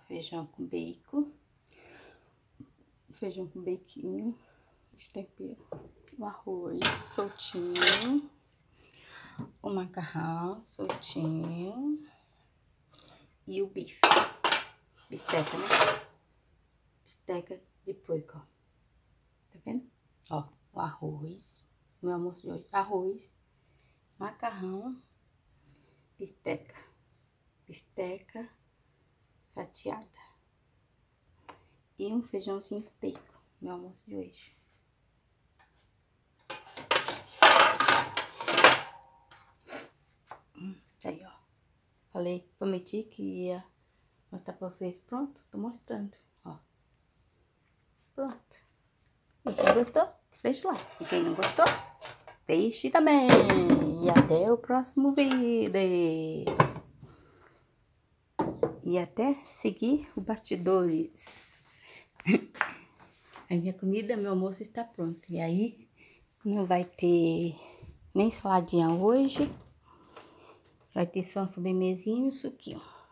feijão com bacon. Feijão com bequinho, de tempero. O arroz soltinho. O macarrão soltinho. E o bife. Bisteca, né? Bisteca de porco, ó. Tá vendo? Ó, o arroz. Meu almoço de hoje. Arroz, macarrão, bisteca. Bisteca fatiada. E um feijãozinho com bacon. Meu almoço de hoje. Aí, ó. Falei, prometi que ia mostrar pra vocês. Pronto, tô mostrando, ó. Pronto. E quem gostou, deixa lá. E quem não gostou, deixe também. E até o próximo vídeo. E até seguir o bastidores. A minha comida, meu almoço está pronto. E aí, não vai ter nem saladinha hoje. Vai ter só uma sobremesinha e um suquinho.